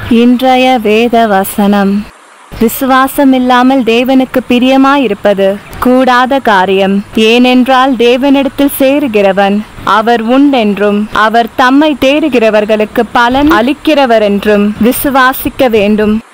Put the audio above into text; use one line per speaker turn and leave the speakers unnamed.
இன்றைய வேத வசனம். விசுவாசம் இல்லாமல் தேவனுக்கு பிரியமாயிருப்பது கூடாத காரியம். ஏனென்றால் தேவனிடத்தில் சேருகிறவன் அவர் உண்டென்றும் அவர் தம்மை தேடுகிறவர்களுக்கு பலன் அளிக்கிறவர் என்றும் விசுவாசிக்க வேண்டும்.